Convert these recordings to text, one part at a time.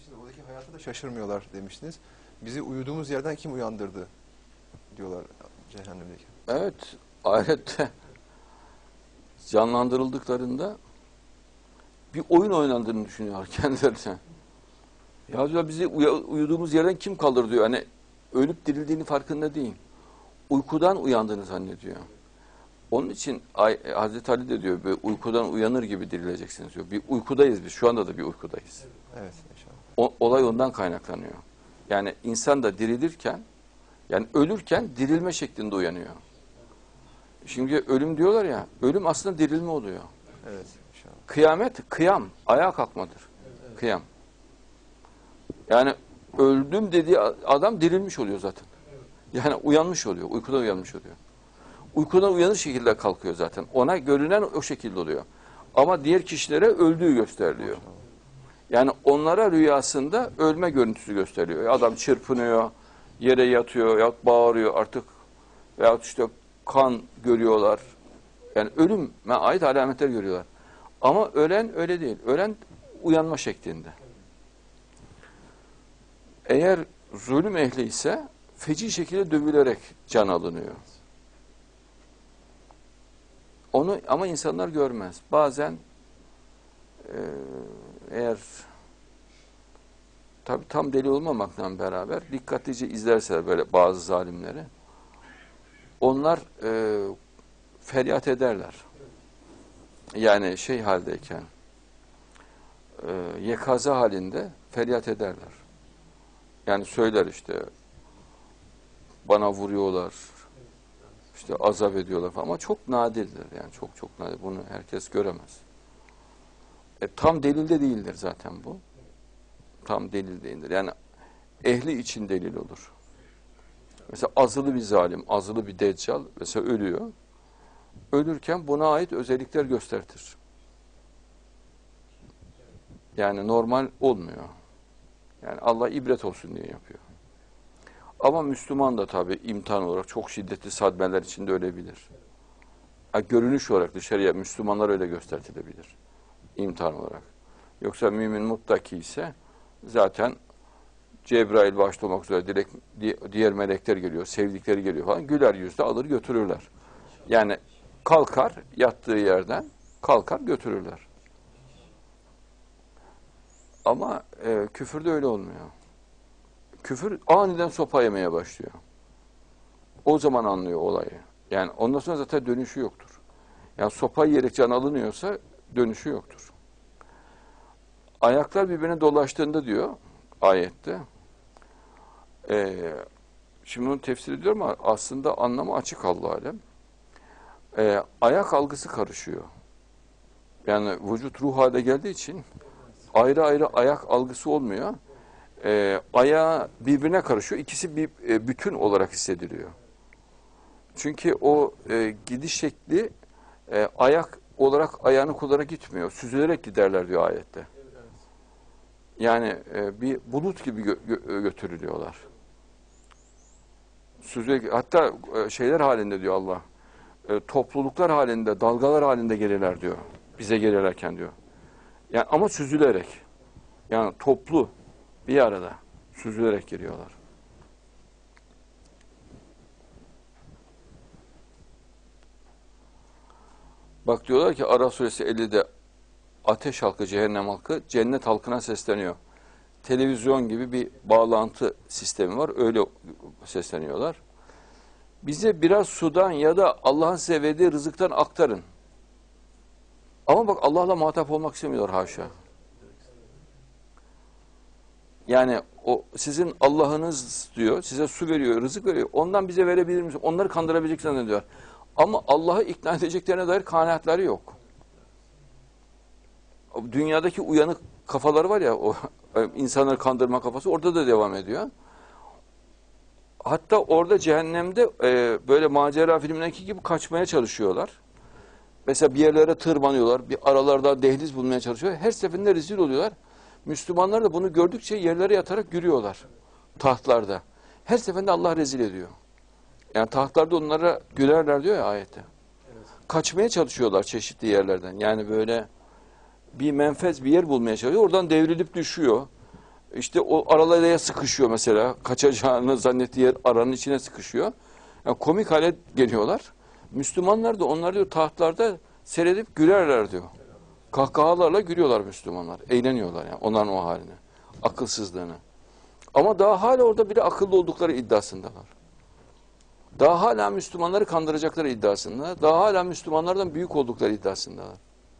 demiştiniz, oradaki hayata da şaşırmıyorlar demiştiniz. Bizi uyuduğumuz yerden kim uyandırdı diyorlar cehennemdeki. Evet, ahirette canlandırıldıklarında bir oyun oynandığını düşünüyorlar kendilerine. Ya diyor, bizi uyuduğumuz yerden kim kaldırdı diyor. Hani ölüp dirildiğini farkında değil. Uykudan uyandığını zannediyor. Onun için Hazreti Ali de diyor, böyle uykudan uyanır gibi dirileceksiniz diyor. Bir uykudayız biz, şu anda da bir uykudayız. Evet inşallah. Olay ondan kaynaklanıyor. Yani insan da dirilirken, yani ölürken dirilme şeklinde uyanıyor. Şimdi ölüm diyorlar ya, ölüm aslında dirilme oluyor. Evet inşallah. Kıyamet, kıyam, ayağa kalkmadır. Kıyam. Yani öldüm dediği adam dirilmiş oluyor zaten. Yani uyanmış oluyor, uykudan uyanmış oluyor. Uykudan uyanır şekilde kalkıyor zaten. Ona görünen o şekilde oluyor. Ama diğer kişilere öldüğü gösteriliyor. Yani onlara rüyasında ölme görüntüsü gösteriyor. Adam çırpınıyor, yere yatıyor, yahut bağırıyor artık. Veyahut işte kan görüyorlar. Yani ölüme ait alametler görüyorlar. Ama ölen öyle değil. Ölen uyanma şeklinde. Eğer zulüm ehli ise feci şekilde dövülerek can alınıyor. Onu ama insanlar görmez. Bazen eğer tabi tam deli olmamakla beraber dikkatlice izlerse böyle bazı zalimleri, onlar feryat ederler. Yani şey haldeyken, yekaza halinde feryat ederler. Yani söyler işte, bana vuruyorlar, işte azap ediyorlar falan. Ama çok nadirdir yani, çok nadir. Bunu herkes göremez. Tam delilde değildir zaten bu. Tam delil değildir. Yani ehli için delil olur. Mesela azılı bir zalim, azılı bir deccal mesela ölüyor. Ölürken buna ait özellikler göstertir. Yani normal olmuyor. Yani Allah ibret olsun diye yapıyor. Ama Müslüman da tabii imtihan olarak çok şiddetli sadmeler içinde ölebilir. Görünüş olarak dışarıya Müslümanlar öyle göstertilebilir. İmtihan olarak. Yoksa mümin muttaki ise zaten Cebrail başta olmak üzere direkt diğer melekler geliyor, sevdikleri geliyor falan. Güler yüzle alır götürürler. Yani kalkar, yattığı yerden kalkar götürürler. Ama küfürde öyle olmuyor. Küfür aniden sopa yemeye başlıyor. O zaman anlıyor olayı. Yani ondan sonra zaten dönüşü yoktur. Yani sopa yiyerek can alınıyorsa dönüşü yoktur. Ayaklar birbirine dolaştığında diyor ayette. Şimdi onu tefsir ediyorum ama aslında anlamı açık Allah alem. Ayak algısı karışıyor. Yani vücut ruh hale geldiği için ayrı ayrı ayak algısı olmuyor. Ayağı birbirine karışıyor. İkisi bir bütün olarak hissediliyor. Çünkü o gidiş şekli ayak olarak ayağını kullanarak gitmiyor. Süzülerek giderler diyor ayette. Yani bir bulut gibi götürülüyorlar. Süzülerek, hatta şeyler halinde diyor Allah. Topluluklar halinde, dalgalar halinde gelirler diyor. Bize gelirlerken diyor. Yani ama süzülerek. Yani toplu bir arada süzülerek geliyorlar. Bak diyorlar ki Araf suresi 50'de ateş halkı, cehennem halkı cennet halkına sesleniyor. Televizyon gibi bir bağlantı sistemi var. Öyle sesleniyorlar. Bize biraz sudan ya da Allah'ın size verdiği rızıktan aktarın. Ama bak Allah'la muhatap olmak istemiyorlar haşa. Yani o sizin Allah'ınız diyor, size su veriyor, rızık veriyor. Ondan bize verebilir misin? Onları kandırabilecek zannediyor. Ama Allah'ı ikna edeceklerine dair kanaatleri yok. Dünyadaki uyanık kafaları var ya, o insanları kandırma kafası orada da devam ediyor. Hatta orada cehennemde böyle macera filmindeki gibi kaçmaya çalışıyorlar. Mesela bir yerlere tırmanıyorlar, bir aralarda dehliz bulmaya çalışıyorlar. Her seferinde rezil oluyorlar. Müslümanlar da bunu gördükçe yerlere yatarak yürüyorlar tahtlarda. Her seferinde Allah rezil ediyor. Yani tahtlarda onlara gülerler diyor ya ayette. Evet. Kaçmaya çalışıyorlar çeşitli yerlerden. Yani böyle bir menfez bir yer bulmaya çalışıyor. Oradan devrilip düşüyor. İşte o aralara sıkışıyor mesela. Kaçacağını zannettiği yer aranın içine sıkışıyor. Yani komik hale geliyorlar. Müslümanlar da onlar diyor tahtlarda seyredip gülerler diyor. Kahkahalarla gülüyorlar Müslümanlar. Eğleniyorlar yani onların o haline. Akılsızlığını. Ama daha hala orada biri akıllı oldukları iddiasındalar. Daha hala Müslümanları kandıracakları iddiasında. Daha hala Müslümanlardan büyük oldukları iddiasındalar.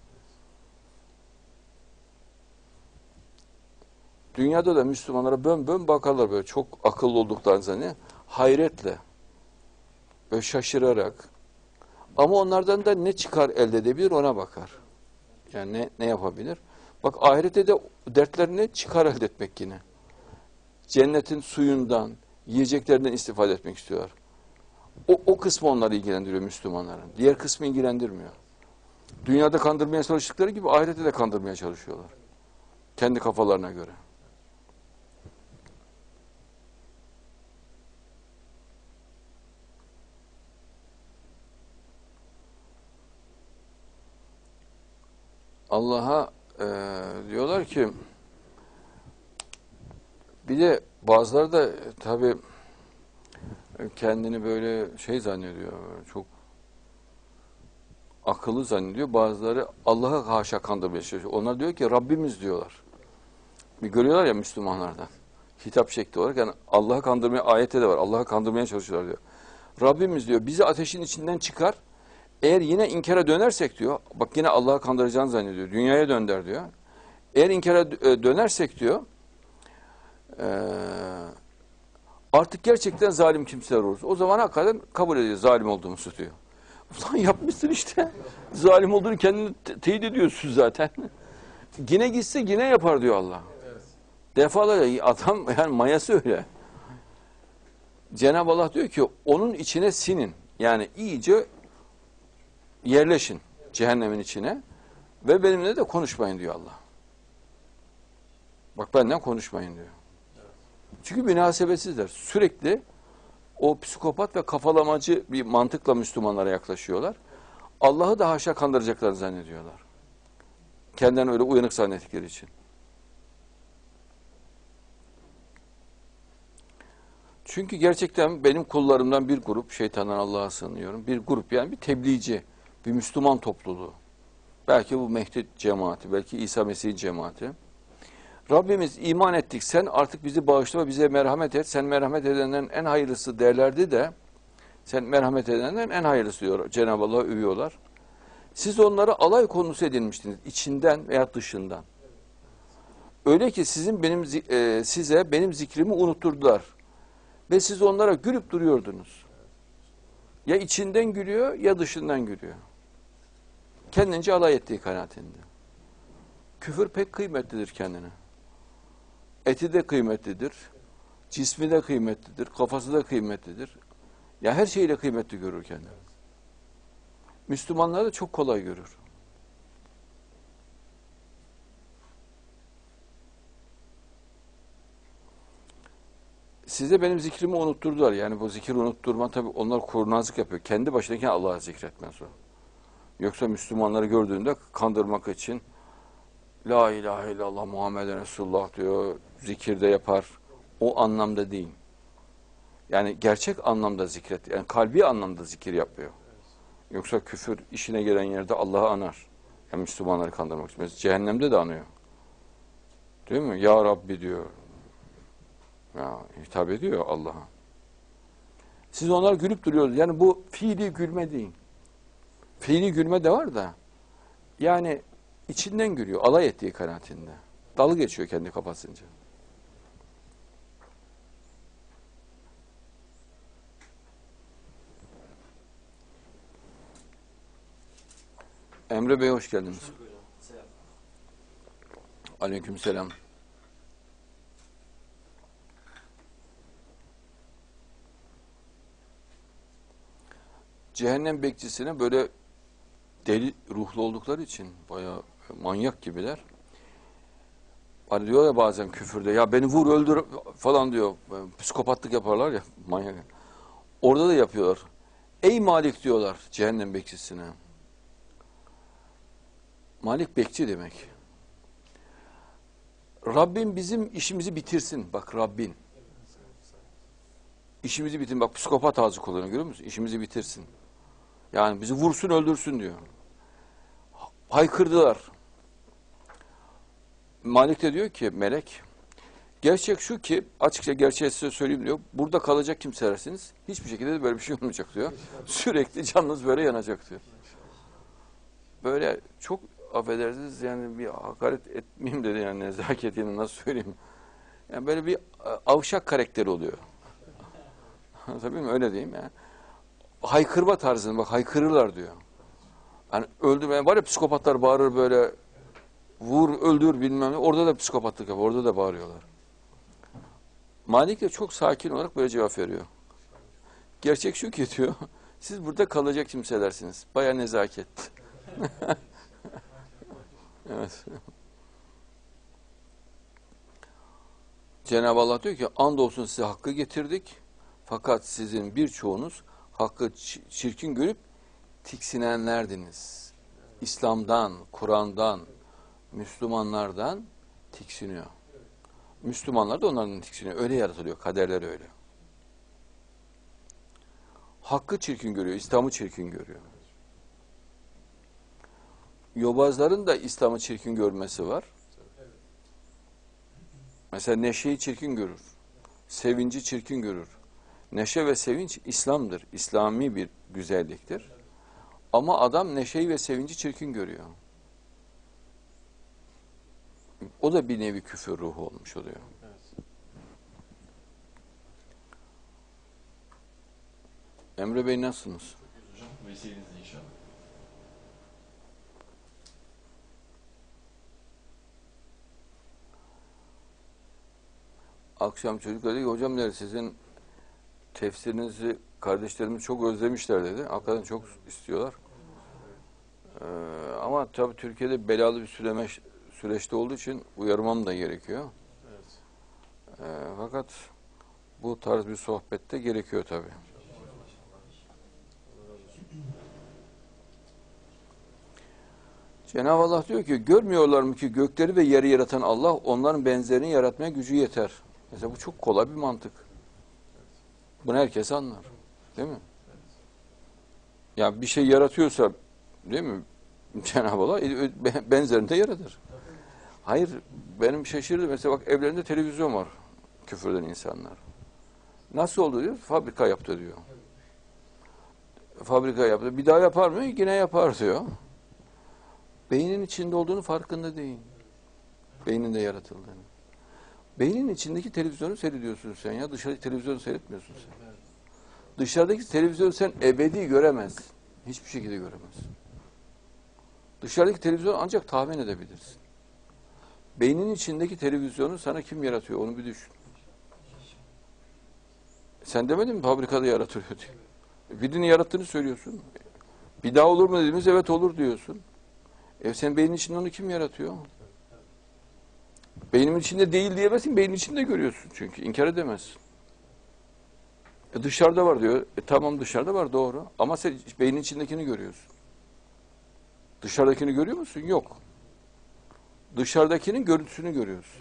Dünyada da Müslümanlara bön bön bakarlar böyle çok akıllı olduklarını zannediyor. Hayretle, böyle şaşırarak. Ama onlardan da ne çıkar elde edebilir ona bakar. Yani ne yapabilir? Bak ahirette de dertlerini çıkar elde etmek yine. Cennetin suyundan, yiyeceklerinden istifade etmek istiyorlar. O kısmı onları ilgilendiriyor Müslümanların. Diğer kısmı ilgilendirmiyor. Dünyada kandırmaya çalıştıkları gibi ahirette de kandırmaya çalışıyorlar. Kendi kafalarına göre. Allah'a diyorlar ki bir de bazıları da tabii kendini böyle şey zannediyor, çok akıllı zannediyor. Bazıları Allah'a haşa kandırmaya çalışıyor. Onlar diyor ki Rabbimiz diyorlar. Bir görüyorlar ya Müslümanlardan. Hitap şekli olarak yani Allah'ı kandırmaya ayette de var. Allah'ı kandırmaya çalışıyorlar diyor. Rabbimiz diyor bizi ateşin içinden çıkar. Eğer yine inkara dönersek diyor. Bak yine Allah'ı kandıracağını zannediyor. Dünyaya dönder diyor. Eğer inkara dönersek diyor artık gerçekten zalim kimseler oluruz. O zaman hakikaten kabul ediyor zalim olduğumuzu diyor. Ulan yapmışsın işte. Zalim olduğunu kendini teyit ediyorsun zaten. Yine gitse yine yapar diyor Allah. Evet. Defalarca adam yani mayası öyle. Cenab-ı Allah diyor ki onun içine sinin. Yani iyice yerleşin cehennemin içine ve benimle de konuşmayın diyor Allah. Bak benden konuşmayın diyor. Çünkü münasebetsizler. Sürekli o psikopat ve kafalamacı bir mantıkla Müslümanlara yaklaşıyorlar. Allah'ı da haşa kandıracaklarını zannediyorlar. Kendilerini öyle uyanık zannettikleri için. Çünkü gerçekten benim kullarımdan bir grup, şeytandan Allah'a sığınıyorum, bir grup yani bir tebliğci, bir Müslüman topluluğu. Belki bu Mehdi cemaati, belki İsa Mesih cemaati. Rabbimiz iman ettik, sen artık bizi bağışla, bize merhamet et. Sen merhamet edenlerin en hayırlısı derlerdi de, sen merhamet edenlerin en hayırlısı diyor Cenab-ı Allah'a övüyorlar. Siz onları alay konusu edinmiştiniz, içinden veya dışından. Öyle ki size benim zikrimi unutturdular. Ve siz onlara gülüp duruyordunuz. Ya içinden gülüyor ya dışından gülüyor. Kendince alay ettiği kanaatinde. Küfür pek kıymetlidir kendine. Eti de kıymetlidir. Cismi de kıymetlidir. Kafası da kıymetlidir. Ya her şeyle kıymetli görür kendini. Müslümanlar da çok kolay görür. Size benim zikrimi unutturdular. Yani bu zikri unutturma tabii onlar kurnazlık yapıyor. Kendi başındayken Allah'ı zikretmez o. Yoksa Müslümanları gördüğünde kandırmak için La ilahe illallah Muhammeden Resulullah diyor, zikirde yapar. O anlamda değil. Yani gerçek anlamda zikret, yani kalbi anlamda zikir yapıyor. Yoksa küfür işine gelen yerde Allah'ı anar. Yani Müslümanları kandırmak için. Mesela cehennemde de anıyor. Değil mi? Ya Rabbi diyor. Ya hitap ediyor Allah'a. Siz onlar gülüp duruyorsunuz. Yani bu fiili gülme değil. Fiili gülme de var da yani içinden gülüyor. Alay ettiği kanaatinde. Dalga geçiyor kendi kafasınca. Emre Bey hoş geldiniz. Aleykümselam. Cehennem bekçisine böyle deli ruhlu oldukları için bayağı manyak gibiler. Hani diyor ya bazen küfürde ya beni vur öldür falan diyor. Psikopatlık yaparlar ya manyak. Orada da yapıyorlar. Ey Malik diyorlar cehennem bekçisine. Malik bekçi demek. Rabbim bizim işimizi bitirsin. Bak Rabbin. İşimizi bitirsin. Bak psikopat ağzı kullanıyor, görüyor musun? İşimizi bitirsin. Yani bizi vursun öldürsün diyor. Haykırdılar. Malik de diyor ki melek, gerçek şu ki, açıkça gerçeği size söyleyeyim diyor. Burada kalacak kimselersiniz. Hiçbir şekilde de böyle bir şey olmayacak diyor. Sürekli canınız böyle yanacak diyor. Böyle çok affedersiniz yani bir hakaret etmeyeyim dedi yani nezaketini nasıl söyleyeyim. Yani böyle bir avşak karakteri oluyor. Tabii mi öyle diyeyim ya. Haykırma tarzını bak haykırırlar diyor. Yani öldürmeyen var ya psikopatlar bağırır böyle vur öldür bilmem ne. Orada da psikopatlık yapıyor. Orada da bağırıyorlar. Malik de çok sakin olarak böyle cevap veriyor. Gerçek şu ki diyor. Siz burada kalacak kimselersiniz. Baya nezaket. Evet. Cenab-ı Allah diyor ki andolsun size hakkı getirdik. Fakat sizin birçoğunuz hakkı çirkin görüp tiksinenlerdiniz. İslam'dan, Kur'an'dan, Müslümanlardan tiksiniyor. Müslümanlar da onlardan tiksiniyor. Öyle yaratılıyor. Kaderler öyle. Hakkı çirkin görüyor. İslam'ı çirkin görüyor. Yobazların da İslam'ı çirkin görmesi var. Mesela neşeyi çirkin görür. Sevinci çirkin görür. Neşe ve sevinç İslam'dır. İslami bir güzelliktir. Ama adam neşeyi ve sevinci çirkin görüyor. O da bir nevi küfür ruhu olmuş oluyor. Evet. Emre Bey nasılsınız? Hocam vesilenizle inşallah. Akşam çocuklar dedi ki hocam dedi sizin tefsirinizi kardeşlerimiz çok özlemişler dedi. Hakikaten çok istiyorlar. Ama tabii Türkiye'de belalı bir süreçte olduğu için uyarmam da gerekiyor. Evet. Fakat bu tarz bir sohbette gerekiyor tabii. Cenab-ı Allah diyor ki görmüyorlar mı ki gökleri ve yeri yaratan Allah onların benzerini yaratmaya gücü yeter. Mesela bu çok kolay bir mantık. Bunu herkes anlar. Değil mi? Ya bir şey yaratıyorsa değil mi? Cenab-ı Allah benzerini de yaratır. Hayır benim şaşırdım. Mesela bak evlerinde televizyon var. Küfreden insanlar. Nasıl oldu diyor? Fabrika yaptı diyor. Fabrika yaptı. Bir daha yapar mı? Yine yapar diyor. Beynin içinde olduğunu farkında değil. Beyninde yaratıldığını. Beynin içindeki televizyonu seyrediyorsun sen ya. Dışarıdaki televizyonu seyretmiyorsun sen. Dışarıdaki televizyonu sen ebedi göremezsin. Hiçbir şekilde göremezsin. Dışarıdaki televizyonu ancak tahmin edebilirsin. Beynin içindeki televizyonu sana kim yaratıyor onu bir düşün. Sen demedin mi fabrikada yaratılıyor diye. Birini yarattığını söylüyorsun. Bir daha olur mu dediğimiz evet olur diyorsun. Sen beynin içinde onu kim yaratıyor? Beynimin içinde değil diyemezsin, beynin içinde görüyorsun çünkü. İnkar edemezsin. Dışarıda var diyor. Tamam dışarıda var doğru. Ama sen beynin içindekini görüyorsun. Dışarıdakini görüyor musun? Yok. Dışarıdakinin görüntüsünü görüyorsun.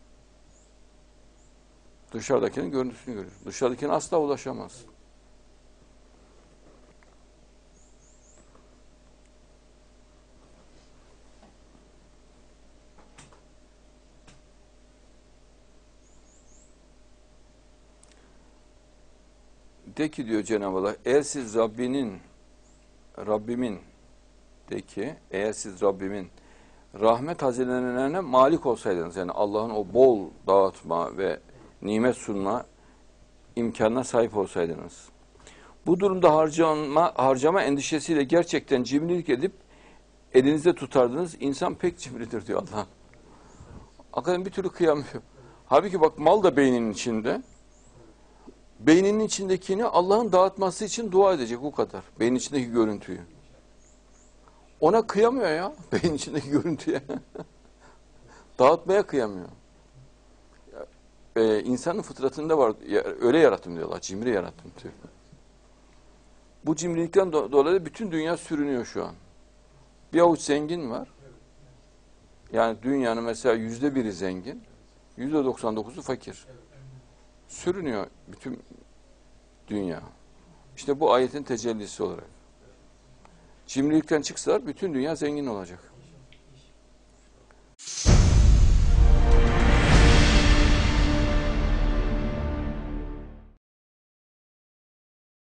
Dışarıdakinin görüntüsünü görüyorsun. Dışarıdakine asla ulaşamazsın. De ki diyor Cenab-ı Allah, eğer siz Rabbimin de ki, eğer siz Rabbimin rahmet hazinelerine malik olsaydınız, yani Allah'ın o bol dağıtma ve nimet sunma imkanına sahip olsaydınız. Bu durumda harcama endişesiyle gerçekten cimrilik edip elinizde tutardınız. İnsan pek cimridir diyor Allah. Hakikaten bir türlü kıyamıyor. Halbuki bak mal da beyninin içinde. Beyninin içindekini Allah'ın dağıtması için dua edecek o kadar. Beynin içindeki görüntüyü. Ona kıyamıyor ya. Beynin içindeki görüntüye. Dağıtmaya kıyamıyor. İnsanın fıtratında var. Öyle yarattım diyorlar. Cimri yarattım diyor. Bu cimrilikten dolayı bütün dünya sürünüyor şu an. Bir avuç zengin var. Yani dünyanın mesela %1'i zengin. %99'u fakir. Sürünüyor bütün dünya. İşte bu ayetin tecellisi olarak. Cimrilikten çıksalar bütün dünya zengin olacak.